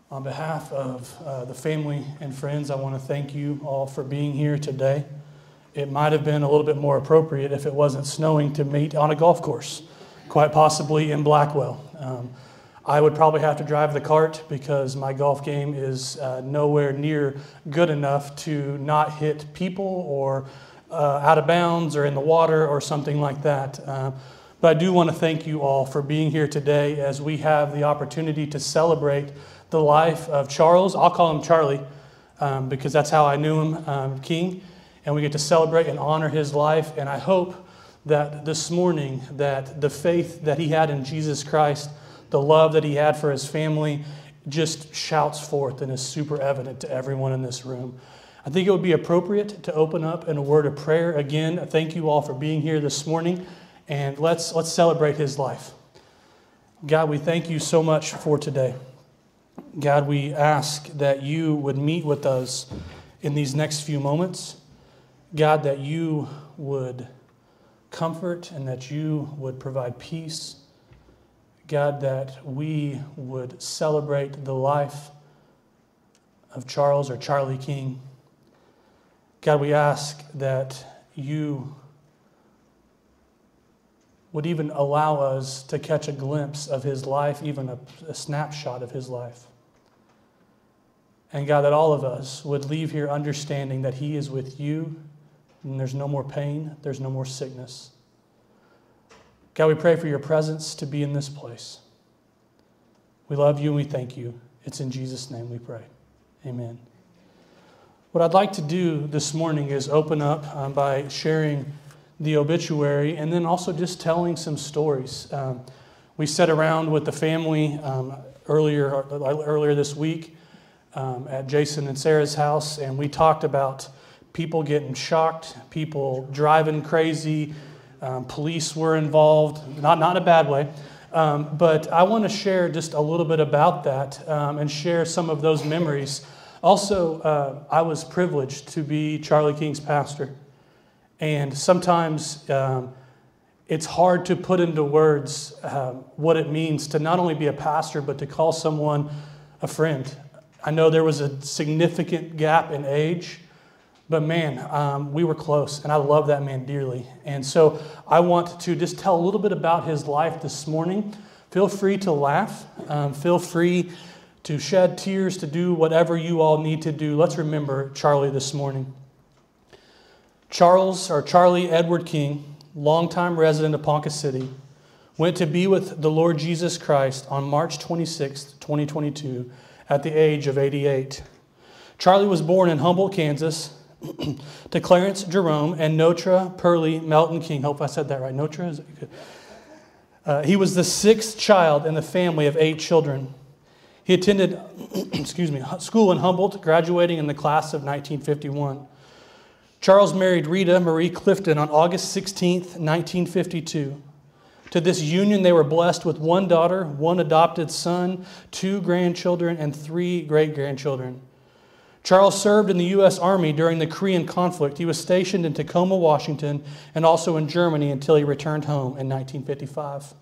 On behalf of the family and friends, I want to thank you all for being here today. It might have been a little bit more appropriate if it wasn't snowing to meet on a golf course, quite possibly in Blackwell. I would probably have to drive the cart because my golf game is nowhere near good enough to not hit people or out of bounds or in the water or something like that. But I do want to thank you all for being here today as we have the opportunity to celebrate the life of Charles. I'll call him Charlie because that's how I knew him, King. And we get to celebrate and honor his life. And I hope that this morning that the faith that he had in Jesus Christ, the love that he had for his family, just shouts forth and is super evident to everyone in this room. I think it would be appropriate to open up in a word of prayer. Again, thank you all for being here this morning. And let's celebrate his life. God, we thank you so much for today. God, we ask that you would meet with us in these next few moments. God, that you would comfort and that you would provide peace. God, that we would celebrate the life of Charles or Charlie King. God, we ask that you would even allow us to catch a glimpse of his life, even a snapshot of his life. And God, that all of us would leave here understanding that he is with you and there's no more pain, there's no more sickness. God, we pray for your presence to be in this place. We love you and we thank you. It's in Jesus' name we pray. Amen. What I'd like to do this morning is open up by sharing the obituary and then also just telling some stories. We sat around with the family earlier this week at Jason and Sarah's house, and we talked about people getting shocked, people driving crazy, police were involved, not in a bad way. But I want to share just a little bit about that and share some of those memories. Also, I was privileged to be Charlie King's pastor. And sometimes it's hard to put into words what it means to not only be a pastor, but to call someone a friend. I know there was a significant gap in age, but man, we were close, and I love that man dearly. And so I want to just tell a little bit about his life this morning. Feel free to laugh. Feel free to shed tears, to do whatever you all need to do. Let's remember Charlie this morning. Charlie Edward King, longtime resident of Ponca City, went to be with the Lord Jesus Christ on March 26, 2022, at the age of 88. Charlie was born in Humboldt, Kansas, to Clarence Jerome and Notra Pearlie Melton King. Hope I said that right. Notra? Is it good? He was the sixth child in the family of 8 children. He attended school in Humboldt, graduating in the class of 1951. Charles married Rita Marie Clifton on August 16, 1952. To this union, they were blessed with 1 daughter, 1 adopted son, 2 grandchildren, and 3 great-grandchildren. Charles served in the U.S. Army during the Korean conflict. He was stationed in Tacoma, Washington, and also in Germany until he returned home in 1955.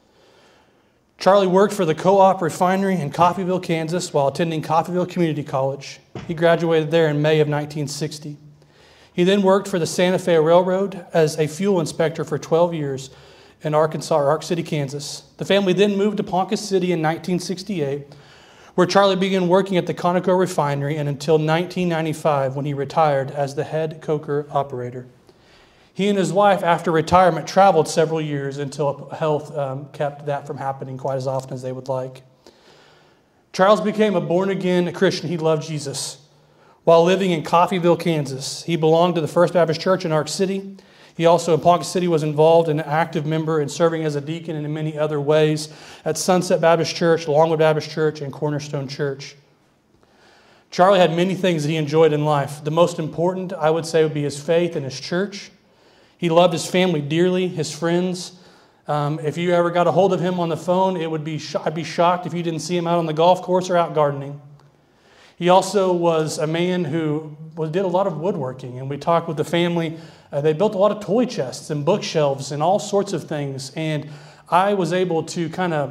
Charlie worked for the Co-op Refinery in Coffeyville, Kansas, while attending Coffeyville Community College. He graduated there in May of 1960. He then worked for the Santa Fe Railroad as a fuel inspector for 12 years in Arkansas, or Ark City, Kansas. The family then moved to Ponca City in 1968, where Charlie began working at the Conoco Refinery and until 1995 when he retired as the head coker operator. He and his wife, after retirement, traveled several years until health kept that from happening quite as often as they would like. Charles became a born-again Christian. He loved Jesus. While living in Coffeyville, Kansas, he belonged to the First Baptist Church in Ark City. He also, in Ponca City, was involved in an active member and serving as a deacon and in many other ways at Sunset Baptist Church, Longwood Baptist Church, and Cornerstone Church. Charlie had many things that he enjoyed in life. The most important, I would say, would be his faith and his church. He loved his family dearly, his friends. If you ever got a hold of him on the phone, I'd be shocked if you didn't see him out on the golf course or out gardening. He also was a man who did a lot of woodworking, and we talked with the family. They built a lot of toy chests and bookshelves and all sorts of things, and I was able to kind of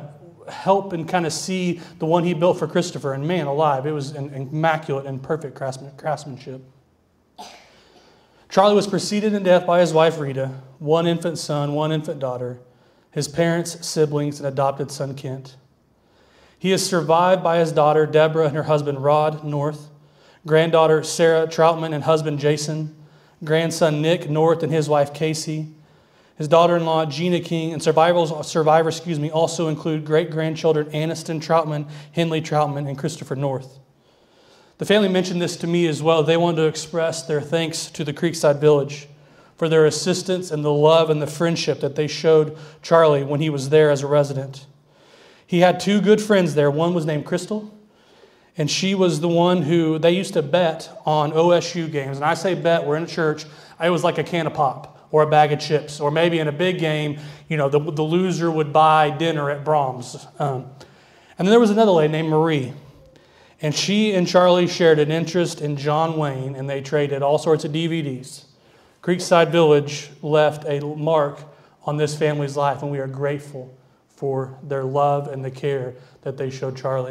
help and kind of see the one he built for Christopher. And man alive, it was immaculate and perfect craftsmanship. Charlie was preceded in death by his wife Rita, one infant son, one infant daughter, his parents, siblings, and adopted son Kent. He is survived by his daughter Deborah and her husband Rod North, granddaughter Sarah Troutman and husband Jason, grandson Nick North and his wife Casey. His daughter-in-law Gina King and survivors also include great-grandchildren Aniston Troutman, Henley Troutman, and Christopher North. The family mentioned this to me as well. They wanted to express their thanks to the Creekside Village for their assistance and the love and the friendship that they showed Charlie when he was there as a resident. He had two good friends there. One was named Crystal, and she was the one who they used to bet on OSU games. And I say bet, we're in a church. It was like a can of pop or a bag of chips, or maybe in a big game, the loser would buy dinner at Brahms. And then there was another lady named Marie. And she and Charlie shared an interest in John Wayne, and they traded all sorts of DVDs. Creekside Village left a mark on this family's life, and we are grateful for their love and the care that they showed Charlie.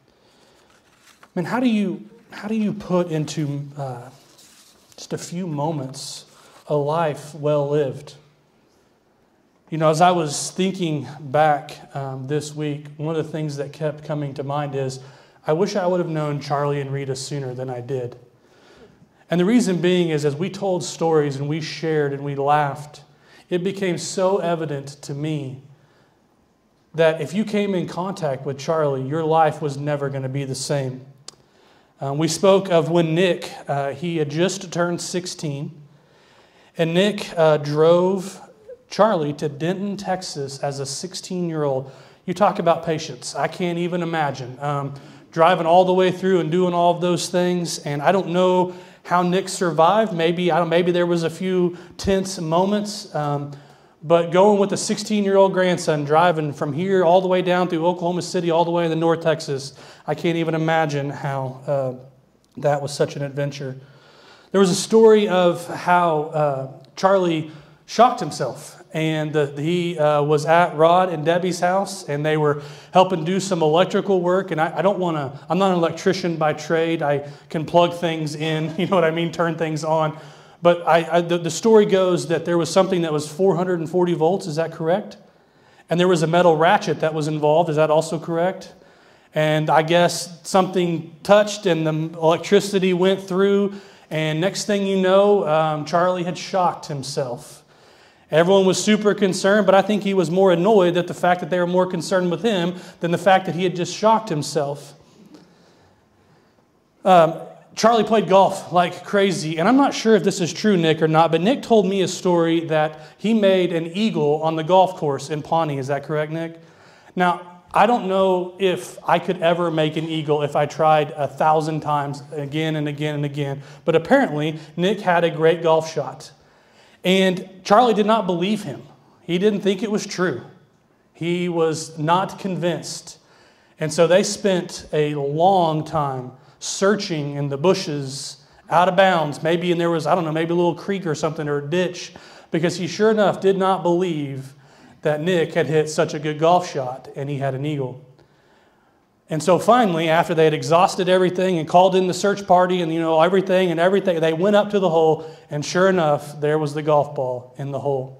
I mean, how do you put into just a few moments a life well lived? As I was thinking back this week, one of the things that kept coming to mind is, I wish I would have known Charlie and Rita sooner than I did. And the reason being is, as we told stories and we shared and we laughed, it became so evident to me that if you came in contact with Charlie, your life was never going to be the same. We spoke of when Nick, he had just turned 16, and Nick drove Charlie to Denton, Texas as a 16-year-old. You talk about patience. I can't even imagine. Driving all the way through and doing all of those things. And I don't know how Nick survived. Maybe there was a few tense moments. But going with a 16-year-old grandson, driving from here all the way down through Oklahoma City, all the way to North Texas, I can't even imagine how that was such an adventure. There was a story of how Charlie shocked himself. And he was at Rod and Debbie's house, and they were helping do some electrical work. And I'm not an electrician by trade. I can plug things in, turn things on. But the story goes that there was something that was 440 volts. Is that correct? And there was a metal ratchet that was involved. Is that also correct? And I guess something touched and the electricity went through. And next thing you know, Charlie had shocked himself. Everyone was super concerned, but I think he was more annoyed at the fact that they were more concerned with him than the fact that he had just shocked himself. Charlie played golf like crazy, and I'm not sure if this is true, Nick, or not, but Nick told me a story that he made an eagle on the golf course in Pawnee. Is that correct, Nick? Now, I don't know if I could ever make an eagle if I tried 1,000 times again and again and again, but apparently Nick had a great golf shot. And Charlie did not believe him. He didn't think it was true. He was not convinced. And so they spent a long time searching in the bushes, out of bounds. Maybe, and there was, maybe a little creek or something or a ditch, because he sure enough did not believe that Nick had hit such a good golf shot and he had an eagle. And so finally, after they had exhausted everything and called in the search party and everything, they went up to the hole, and sure enough, there was the golf ball in the hole.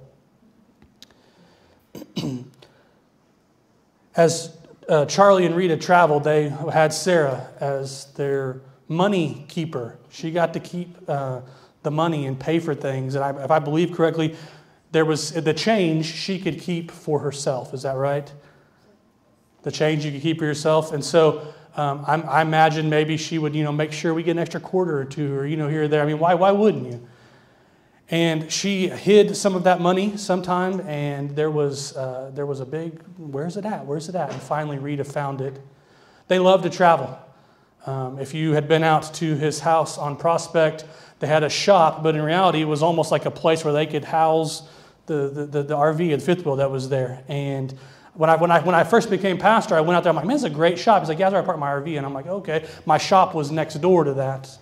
As Charlie and Rita traveled, they had Sarah as their money keeper. She got to keep the money and pay for things. And if I believe correctly, there was the change she could keep for herself. Is that right? The change you could keep for yourself. And so I imagine maybe she would, make sure we get an extra quarter or two, or, here or there. I mean, why wouldn't you? And she hid some of that money sometime, and there was a big, where's it at? Where's it at? And finally Rita found it. They love to travel. If you had been out to his house on Prospect, they had a shop, but in reality it was almost like a place where they could house the RV, the fifth wheel that was there. And when I first became pastor, I went out there. I'm like, man, it's a great shop. He's like, yeah, that's where I parked my RV. And I'm like, okay. My shop was next door to that.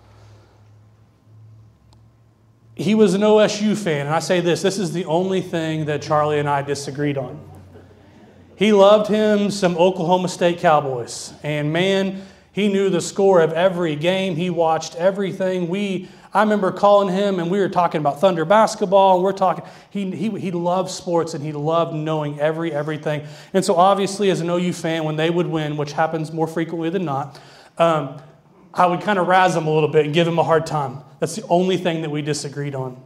He was an OSU fan, and I say this is the only thing that Charlie and I disagreed on. He loved him some Oklahoma State Cowboys. And man, he knew the score of every game. He watched everything. I remember calling him and we were talking about Thunder basketball. And we're talking, he loved sports and he loved knowing everything. And so obviously as an OU fan, when they would win, which happens more frequently than not, I would kind of razz him a little bit and give him a hard time. That's the only thing that we disagreed on.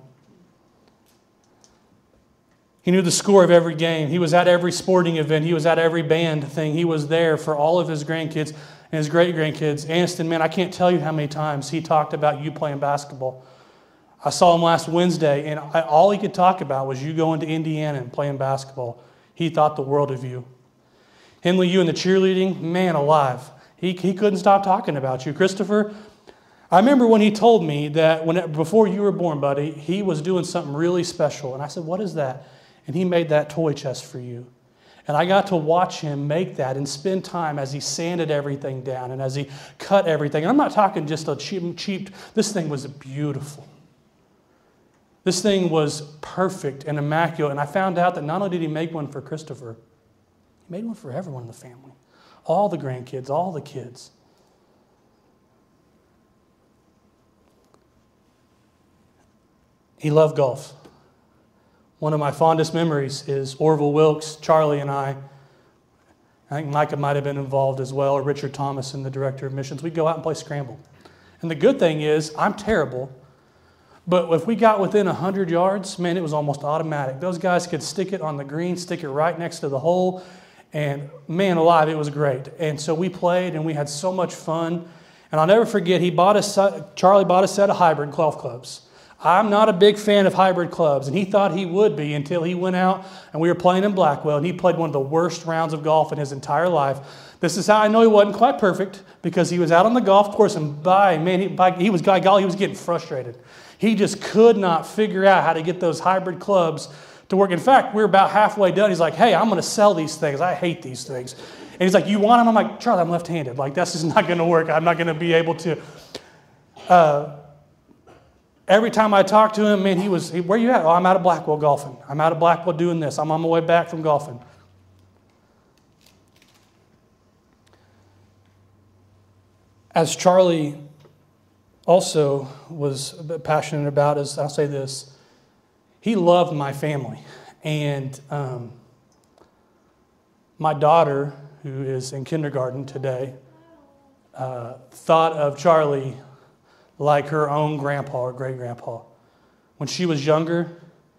He knew the score of every game. He was at every sporting event. He was at every band thing. He was there for all of his grandkids and his great-grandkids. Aniston, man, I can't tell you how many times he talked about you playing basketball. I saw him last Wednesday, and all he could talk about was you going to Indiana and playing basketball. He thought the world of you. Henley, you and the cheerleading, man alive. He couldn't stop talking about you. Christopher, I remember when he told me that before you were born, buddy, he was doing something really special. And I said, what is that? And he made that toy chest for you. And I got to watch him make that and spend time as he sanded everything down and as he cut everything. And I'm not talking just a cheap. This thing was beautiful. This thing was perfect and immaculate. And I found out that not only did he make one for Christopher, he made one for everyone in the family. All the grandkids, all the kids. He loved golf. One of my fondest memories is Orville Wilkes, Charlie, and I think Micah might have been involved as well, or Richard Thomason, the director of missions. We'd go out and play scramble. And the good thing is, I'm terrible, but if we got within 100 yards, man, it was almost automatic. Those guys could stick it on the green, stick it right next to the hole, and man alive, it was great. And so we played, and we had so much fun. And I'll never forget, Charlie bought a set of hybrid golf clubs. I'm not a big fan of hybrid clubs, and he thought he would be until he went out and we were playing in Blackwell, and he played one of the worst rounds of golf in his entire life. This is how I know he wasn't quite perfect, because he was out on the golf course, and he was getting frustrated. He just could not figure out how to get those hybrid clubs to work. In fact, we were about halfway done. He's like, hey, I'm going to sell these things. I hate these things. And he's like, you want them? I'm like, Charlie, I'm left-handed. Like, that's just not going to work. I'm not going to be able to. Every time I talked to him, man, where you at? Oh, I'm out of Blackwell golfing. I'm out of Blackwell doing this. I'm on my way back from golfing. As Charlie also was passionate about, as I'll say this, he loved my family. And my daughter, who is in kindergarten today, thought of Charlie like her own grandpa or great-grandpa. When she was younger,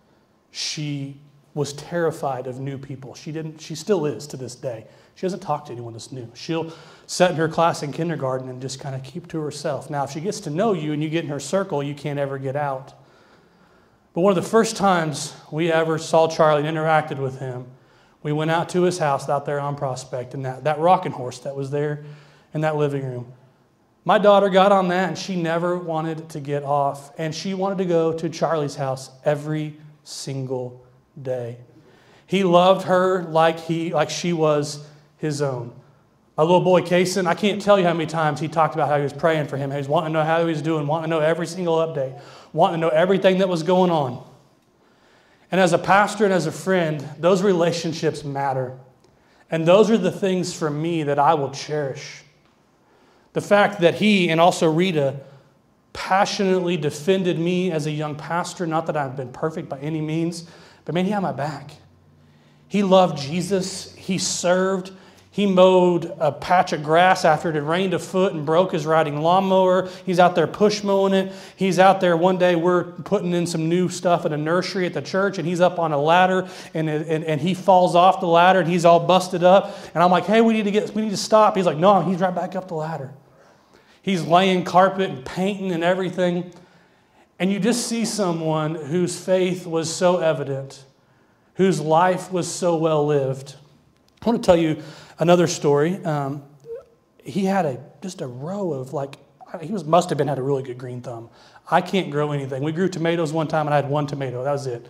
she was terrified of new people. She still is to this day. She doesn't talk to anyone that's new. She'll sit in her class in kindergarten and just kind of keep to herself. Now, if she gets to know you and you get in her circle, you can't ever get out. But one of the first times we ever saw Charlie and interacted with him, we went out to his house out there on Prospect, and that rocking horse that was there in that living room. My daughter got on that, and she never wanted to get off. And she wanted to go to Charlie's house every single day. He loved her like she was his own. My little boy, Kason, I can't tell you how many times he talked about how he was praying for him. He was wanting to know how he was doing, wanting to know every single update, wanting to know everything that was going on. And as a pastor and as a friend, those relationships matter. And those are the things for me that I will cherish. The fact that he and also Rita passionately defended me as a young pastor, not that I've been perfect by any means, but man, he had my back. He loved Jesus. He served. He mowed a patch of grass after it had rained a foot and broke his riding lawnmower. He's out there push mowing it. He's out there one day, we're putting in some new stuff in a nursery at the church, and he's up on a ladder, and he falls off the ladder, and he's all busted up. And I'm like, hey, we need to stop. He's like, no, he's right back up the ladder. He's laying carpet and painting and everything. And you just see someone whose faith was so evident, whose life was so well lived. I want to tell you another story. He had just a row of must have had a really good green thumb. I can't grow anything. We grew tomatoes one time and I had one tomato. That was it.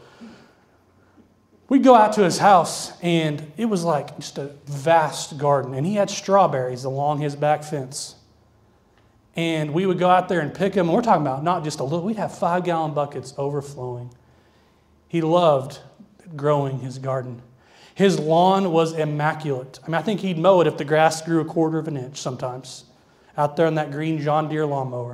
We'd go out to his house and it was like just a vast garden. And he had strawberries along his back fence. And we would go out there and pick them. And we're talking about not just a little. We'd have 5-gallon buckets overflowing. He loved growing his garden. His lawn was immaculate. I mean, I think he'd mow it if the grass grew 1/4 of an inch sometimes, out there in that green John Deere lawnmower.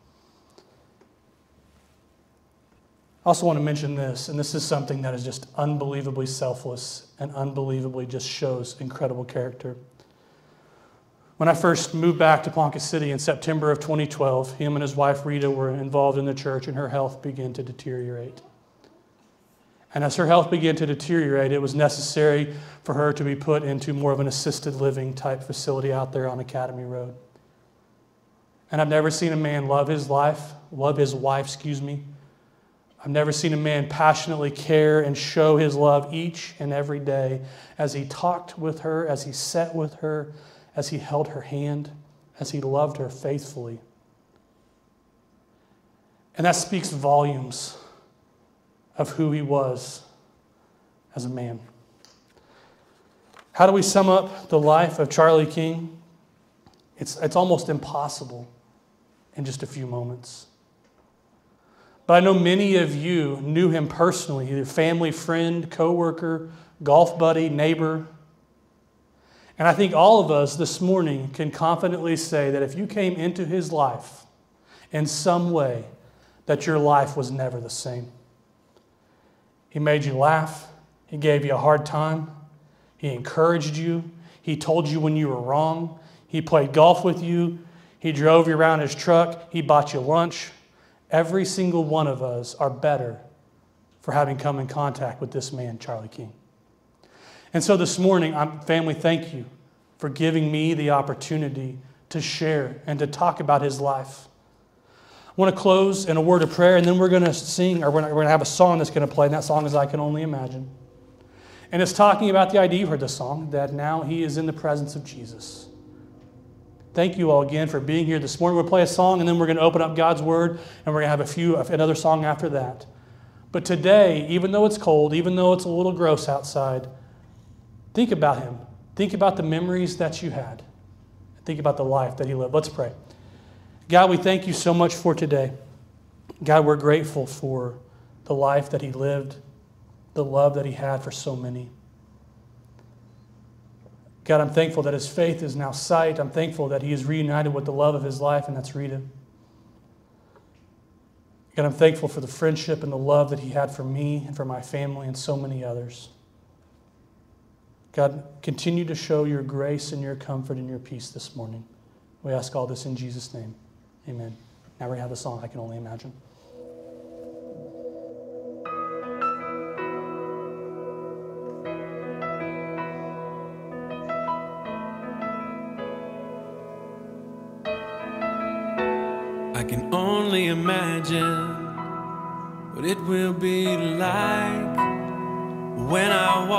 I also want to mention this, and this is something that is just unbelievably selfless and unbelievably just shows incredible character. When I first moved back to Ponca City in September of 2012, him and his wife Rita were involved in the church, and her health began to deteriorate. And as her health began to deteriorate, it was necessary for her to be put into more of an assisted living type facility out there on Academy Road. And I've never seen a man love his wife. I've never seen a man passionately care and show his love each and every day as he talked with her, as he sat with her, as he held her hand, as he loved her faithfully. And that speaks volumes of who he was as a man. How do we sum up the life of Charlie King? It's almost impossible in just a few moments. But I know many of you knew him personally, either family, friend, coworker, golf buddy, neighbor. And I think all of us this morning can confidently say that if you came into his life in some way, that your life was never the same. He made you laugh. He gave you a hard time. He encouraged you. He told you when you were wrong. He played golf with you. He drove you around his truck. He bought you lunch. Every single one of us are better for having come in contact with this man, Charlie King. And so this morning, family, thank you for giving me the opportunity to share and to talk about his life. I want to close in a word of prayer, and then we're going to sing, or we're going to have a song that's going to play, and that song is I Can Only Imagine. And it's talking about the idea, you heard the song, that now he is in the presence of Jesus. Thank you all again for being here this morning. We'll play a song, and then we're going to open up God's Word, and we're going to have another song after that. But today, even though it's cold, even though it's a little gross outside, think about him. Think about the memories that you had. Think about the life that he lived. Let's pray. God, we thank you so much for today. God, we're grateful for the life that he lived, the love that he had for so many. God, I'm thankful that his faith is now sight. I'm thankful that he is reunited with the love of his life, and that's Rita. God, I'm thankful for the friendship and the love that he had for me and for my family and so many others. God, continue to show your grace and your comfort and your peace this morning. We ask all this in Jesus' name. Amen. Now we have a song, I Can Only Imagine. I can only imagine what it will be like when I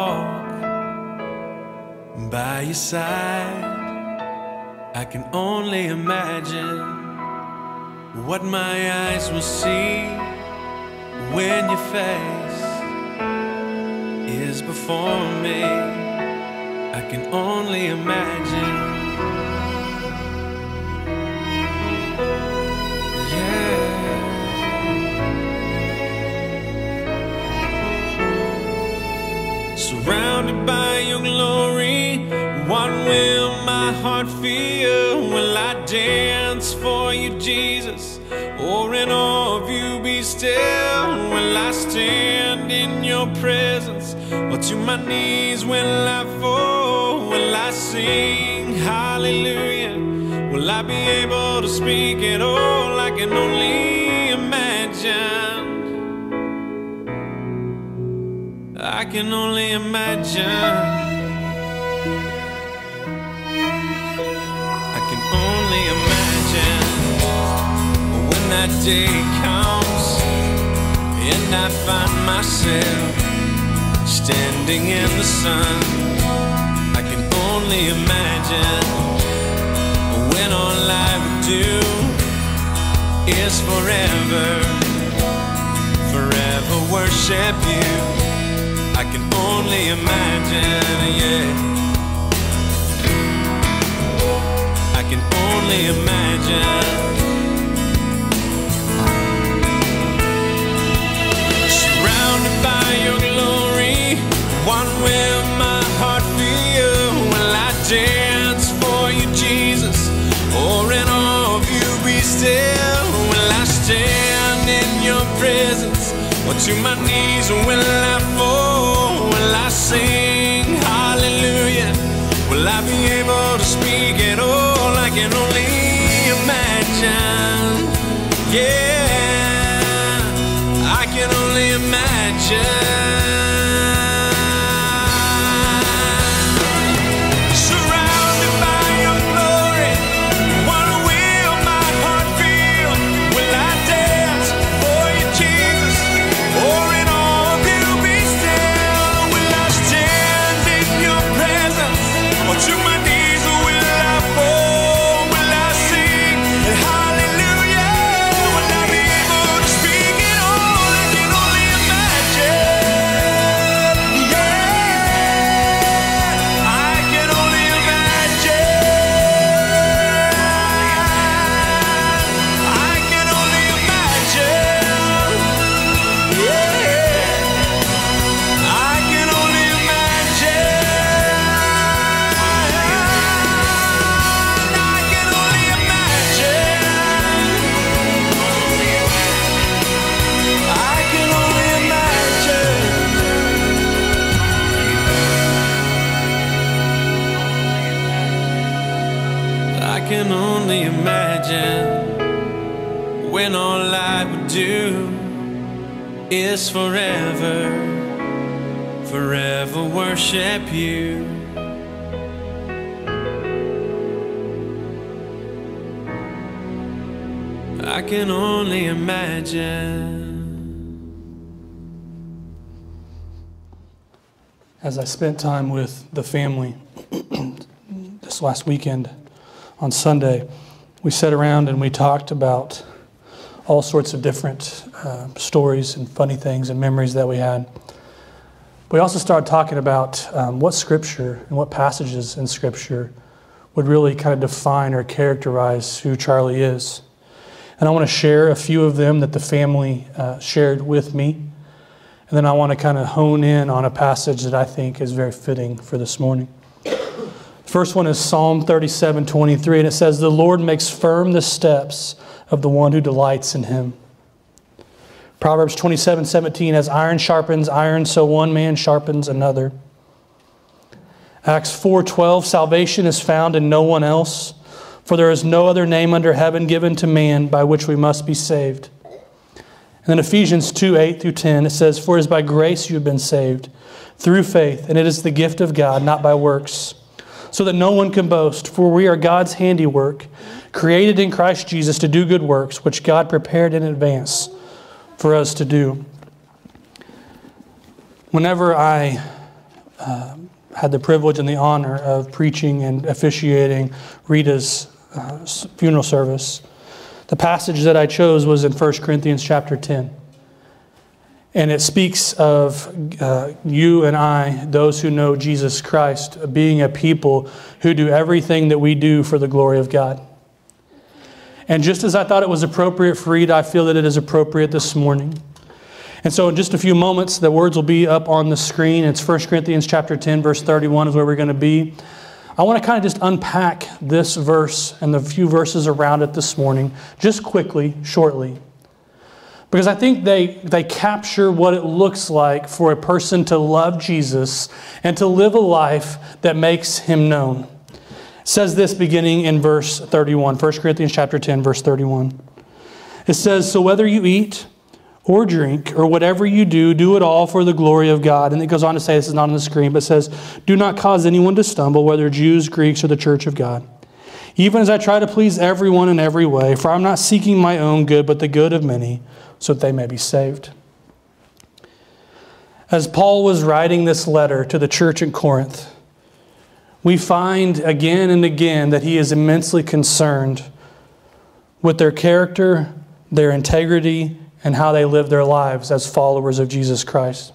walk by your side. I can only imagine what my eyes will see when your face is before me. I can only imagine. Surrounded by your glory, what will my heart feel? Will I dance for you, Jesus? Or in awe of you be still? Will I stand in your presence? Or to my knees will I fall? Will I sing hallelujah? Will I be able to speak at all? I can only imagine. I can only imagine. I can only imagine when that day comes and I find myself standing in the sun. I can only imagine when all I would do is forever worship you. I can only imagine, yeah. I can only imagine. Surrounded by your glory, what will my to my knees will I fall? Will I sing hallelujah? Will I be able to speak at all? I can only imagine. Yeah, I can only imagine. I can only imagine when all I would do is forever, forever worship you. I can only imagine. As I spent time with the family this last weekend on Sunday, we sat around and we talked about all sorts of different stories and funny things and memories that we had. We also started talking about what Scripture and what passages in Scripture would really kind of define or characterize who Charlie is. And I want to share a few of them that the family shared with me. And then I want to kind of hone in on a passage that I think is very fitting for this morning. The first one is Psalm 37:23, and it says, "The Lord makes firm the steps of the one who delights in him." Proverbs 27:17, "As iron sharpens iron, so one man sharpens another." Acts 4:12, "Salvation is found in no one else, for there is no other name under heaven given to man by which we must be saved." And then Ephesians 2:8-10, it says, "For it is by grace you have been saved, through faith, and it is the gift of God, not by works, so that no one can boast. For we are God's handiwork, created in Christ Jesus to do good works, which God prepared in advance for us to do." Whenever I had the privilege and the honor of preaching and officiating Rita's funeral service, the passage that I chose was in 1 Corinthians chapter 10. And it speaks of you and I, those who know Jesus Christ, being a people who do everything that we do for the glory of God. And just as I thought it was appropriate for Rita, I feel that it is appropriate this morning. And so in just a few moments, the words will be up on the screen. It's 1 Corinthians chapter 10, verse 31 is where we're going to be. I want to kind of just unpack this verse and the few verses around it this morning, just quickly, shortly. Because I think they capture what it looks like for a person to love Jesus and to live a life that makes him known. It says this beginning in verse 31, 1 Corinthians chapter 10, verse 31. It says, "So whether you eat or drink or whatever you do, do it all for the glory of God." And it goes on to say, this is not on the screen, but it says, "Do not cause anyone to stumble, whether Jews, Greeks, or the church of God. Even as I try to please everyone in every way, for I'm not seeking my own good, but the good of many, so that they may be saved." As Paul was writing this letter to the church in Corinth, we find again and again that he is immensely concerned with their character, their integrity, and how they live their lives as followers of Jesus Christ.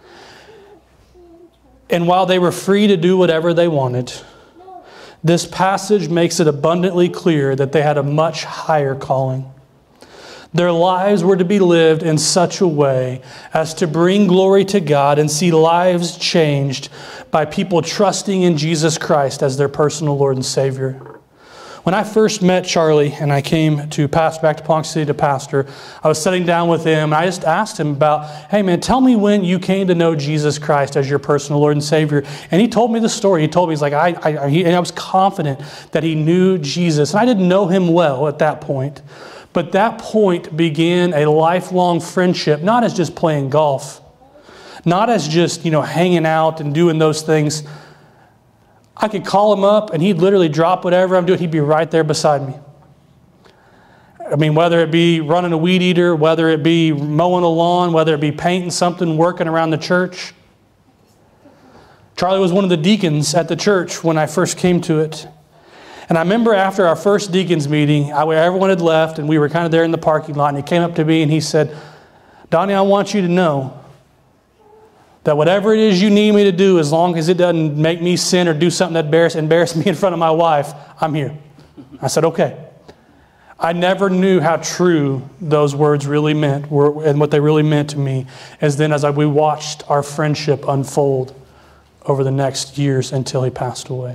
And while they were free to do whatever they wanted, this passage makes it abundantly clear that they had a much higher calling. Their lives were to be lived in such a way as to bring glory to God and see lives changed by people trusting in Jesus Christ as their personal Lord and Savior. When I first met Charlie and I came to pastor, back to Ponca City to pastor, I was sitting down with him and I just asked him about, hey man, tell me when you came to know Jesus Christ as your personal Lord and Savior. And he told me the story. He told me, he's like, and I was confident that he knew Jesus. And I didn't know him well at that point. But that point began a lifelong friendship, not as just playing golf, not as just, hanging out and doing those things. I could call him up and he'd literally drop whatever I'm doing. He'd be right there beside me. I mean, whether it be running a weed eater, whether it be mowing a lawn, whether it be painting something, working around the church. Charlie was one of the deacons at the church when I first came to it. And I remember after our first deacons meeting, everyone had left and we were kind of there in the parking lot, and he came up to me and he said, Donnie, I want you to know that whatever it is you need me to do, as long as it doesn't make me sin or do something that embarrass me in front of my wife, I'm here. I said, okay. I never knew how true those words really meant and what they really meant to me as we watched our friendship unfold over the next years until he passed away.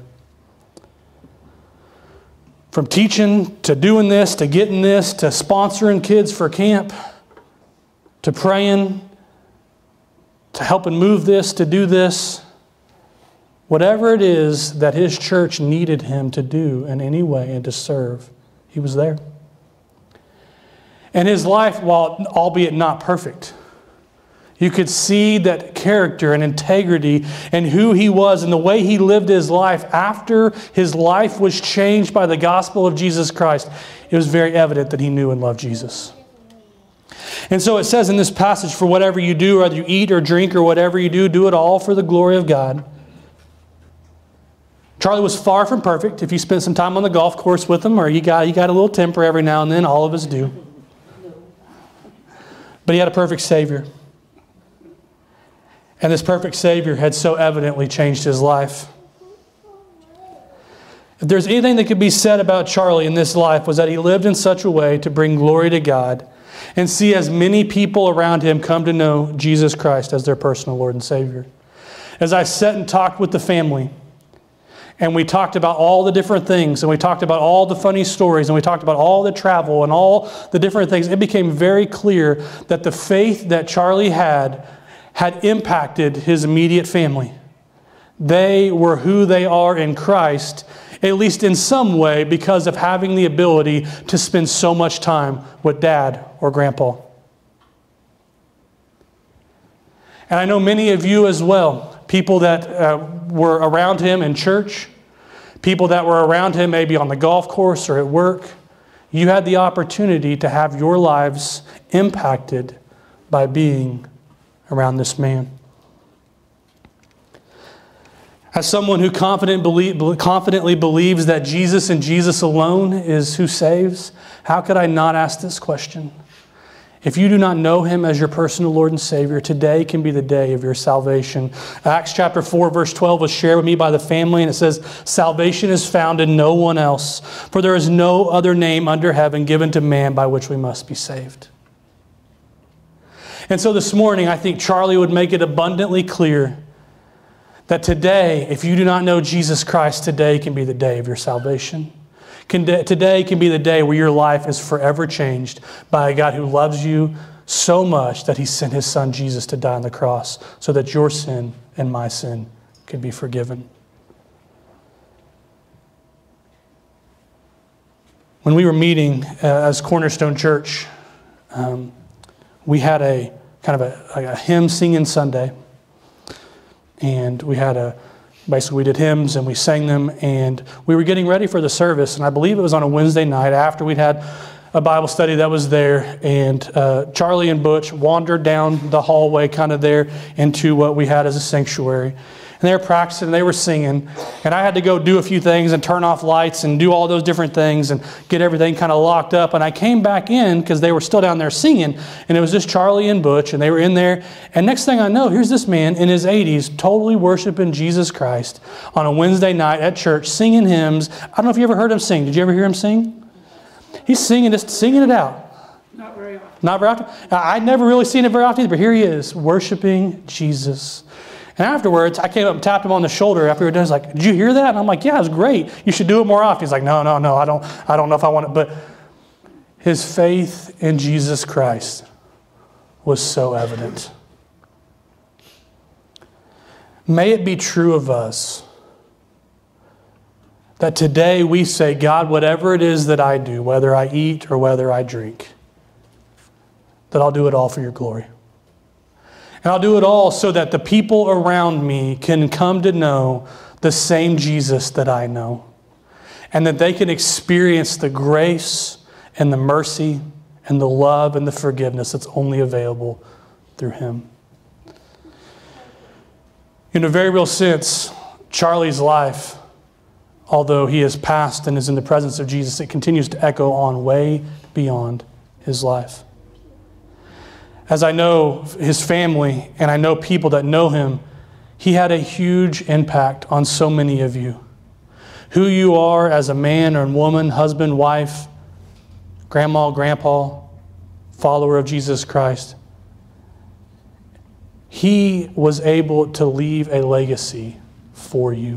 From teaching to doing this to getting this to sponsoring kids for camp to praying to helping move this, to do this, whatever it is that his church needed him to do in any way and to serve, he was there. And his life, while albeit not perfect, you could see that character and integrity and who he was and the way he lived his life after his life was changed by the gospel of Jesus Christ. It was very evident that he knew and loved Jesus. And so it says in this passage, for whatever you do, whether you eat or drink or whatever you do it all for the glory of God. Charlie was far from perfect. If you spent some time on the golf course with him, or you got a little temper every now and then, all of us do. But he had a perfect Savior. And this perfect Savior had so evidently changed his life. If there's anything that could be said about Charlie in this life, was that he lived in such a way to bring glory to God and see as many people around him come to know Jesus Christ as their personal Lord and Savior. As I sat and talked with the family, and we talked about all the different things, and we talked about all the funny stories, and we talked about all the travel and all the different things, it became very clear that the faith that Charlie had impacted his immediate family. They were who they are in Christ, at least in some way, because of having the ability to spend so much time with Dad or Grandpa. And I know many of you as well, people that were around him in church, people that were around him maybe on the golf course or at work. You had the opportunity to have your lives impacted by being around this man. As someone who confidently believes that Jesus and Jesus alone is who saves, how could I not ask this question? If you do not know him as your personal Lord and Savior, today can be the day of your salvation. Acts chapter 4, verse 12 was shared with me by the family, and it says, salvation is found in no one else, for there is no other name under heaven given to man by which we must be saved. And so this morning, I think Charlie would make it abundantly clear that today, if you do not know Jesus Christ, today can be the day of your salvation. Today can be the day where your life is forever changed by a God who loves you so much that he sent his son Jesus to die on the cross so that your sin and my sin could be forgiven. When we were meeting as Cornerstone Church, we had a kind of a hymn singing Sunday. And we had basically we did hymns and we sang them, and we were getting ready for the service, and I believe it was on a Wednesday night after we'd had a Bible study that was there, and Charlie and Butch wandered down the hallway kind of there into what we had as a sanctuary. And they were practicing, and they were singing, and I had to go do a few things and turn off lights and do all those different things and get everything kind of locked up. And I came back in because they were still down there singing, and it was just Charlie and Butch, and they were in there. And next thing I know, here's this man in his 80s totally worshiping Jesus Christ on a Wednesday night at church, singing hymns. I don't know if you ever heard him sing. Did you ever hear him sing? He's singing it out. Not very often. Not very often? I'd never really seen it very often either, but here he is, worshiping Jesus. And afterwards, I came up and tapped him on the shoulder after we were done. He's like, did you hear that? And I'm like, yeah, it was great. You should do it more often. He's like, no, I don't know if I want it. But his faith in Jesus Christ was so evident. May it be true of us that today we say, God, whatever it is that I do, whether I eat or whether I drink, that I'll do it all for your glory. And I'll do it all so that the people around me can come to know the same Jesus that I know. And that they can experience the grace and the mercy and the love and the forgiveness that's only available through Him. In a very real sense, Charlie's life, although he has passed and is in the presence of Jesus, it continues to echo on way beyond his life. As I know his family and I know people that know him, he had a huge impact on so many of you. Who you are as a man or woman, husband, wife, grandma, grandpa, follower of Jesus Christ. He was able to leave a legacy for you.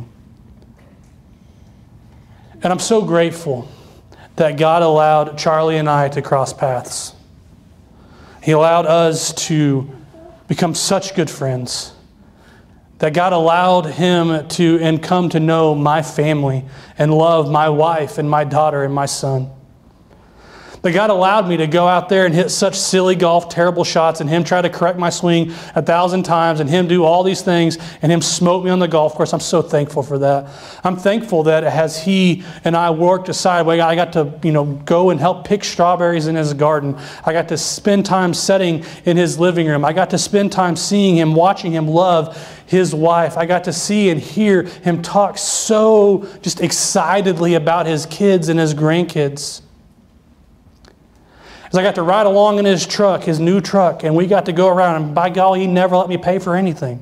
And I'm so grateful that God allowed Charlie and I to cross paths. He allowed us to become such good friends. That God allowed him to and come to know my family and love my wife and my daughter and my son. That God allowed me to go out there and hit such silly golf, terrible shots, and him try to correct my swing 1,000 times, and him do all these things, and him smoke me on the golf course. I'm so thankful for that. I'm thankful that as he and I worked aside, I got to go and help pick strawberries in his garden. I got to spend time sitting in his living room. I got to spend time seeing him, watching him love his wife. I got to see and hear him talk so just excitedly about his kids and his grandkids. As I got to ride along in his truck, his new truck, and we got to go around, and by golly, he never let me pay for anything.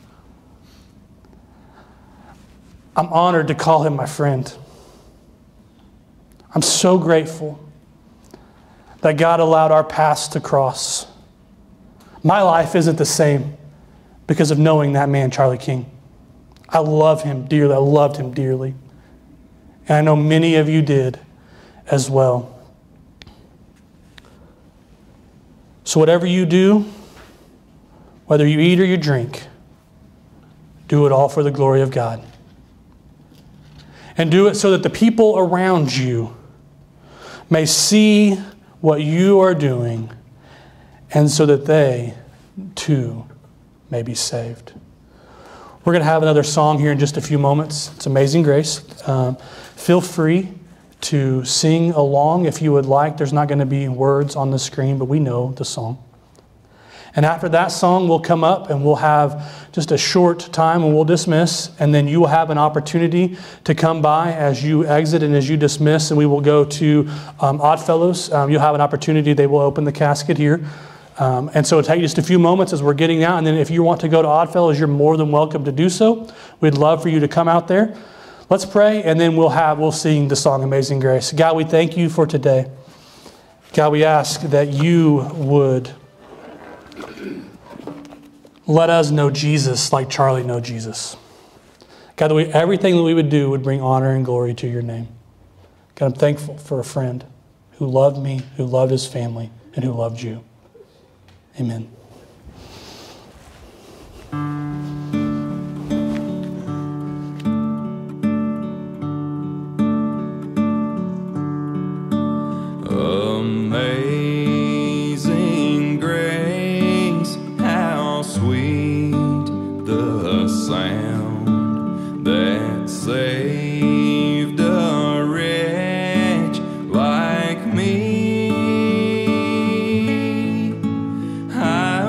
I'm honored to call him my friend. I'm so grateful that God allowed our paths to cross. My life isn't the same because of knowing that man, Charlie King. I love him dearly. I loved him dearly. And I know many of you did as well. So whatever you do, whether you eat or you drink, do it all for the glory of God. And do it so that the people around you may see what you are doing, and so that they too may be saved. We're going to have another song here in just a few moments. It's Amazing Grace. Feel free to sing along if you would like. There's not going to be words on the screen, but we know the song. And after that song, we'll come up and we'll have just a short time and we'll dismiss. And then you will have an opportunity to come by as you exit and as you dismiss. And we will go to Oddfellows. You'll have an opportunity. They will open the casket here. And so it'll take just a few moments as we're getting out. And then if you want to go to Oddfellows, you're more than welcome to do so. We'd love for you to come out there. Let's pray, and then we'll sing the song Amazing Grace. God, we thank you for today. God, we ask that you would let us know Jesus like Charlie knew Jesus. God, that everything that we would do would bring honor and glory to your name. God, I'm thankful for a friend who loved me, who loved his family, and who loved you. Amen. Amazing grace, how sweet the sound that saved a wretch like me. I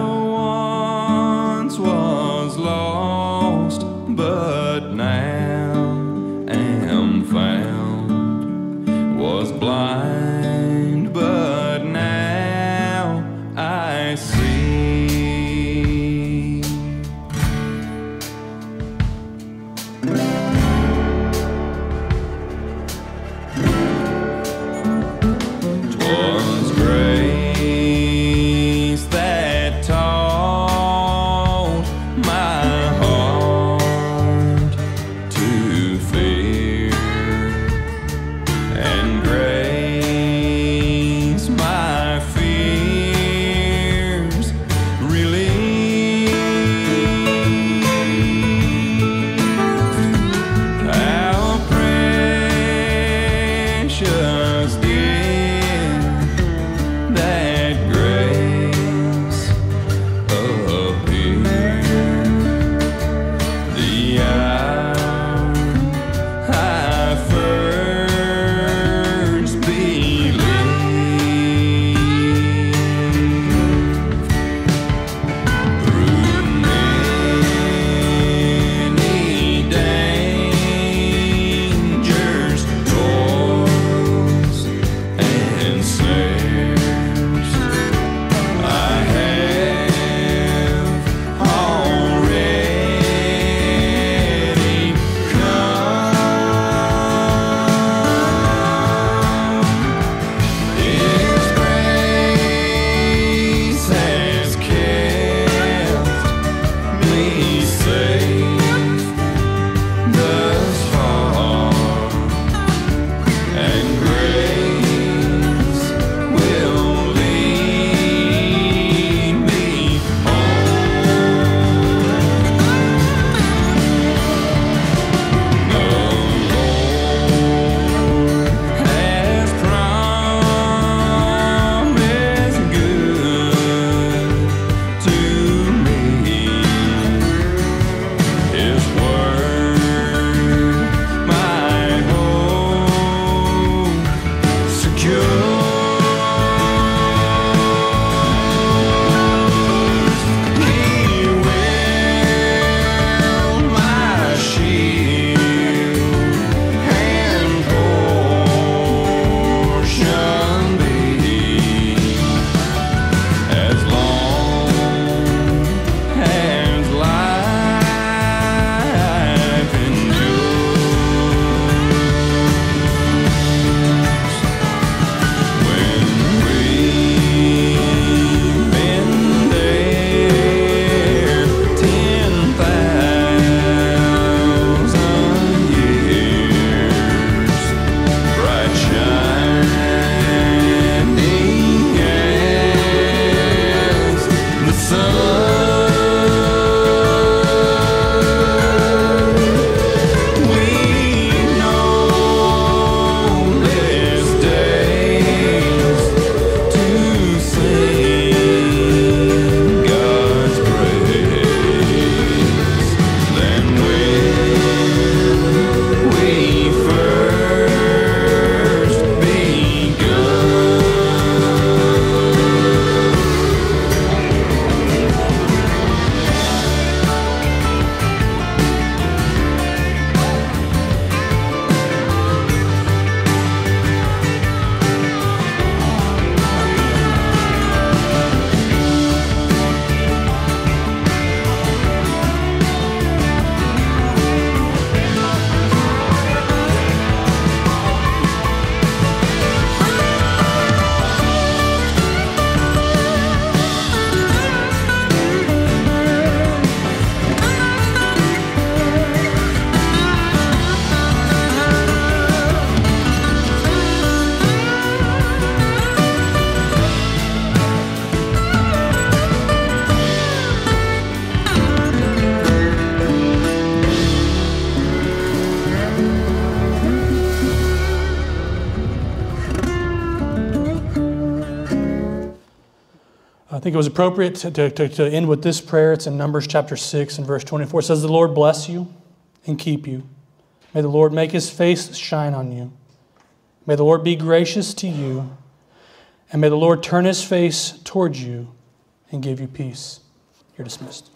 think it was appropriate to end with this prayer. It's in Numbers chapter 6 and verse 24. It says, "The Lord bless you and keep you. May the Lord make his face shine on you. May the Lord be gracious to you. And may the Lord turn his face towards you and give you peace." You're dismissed.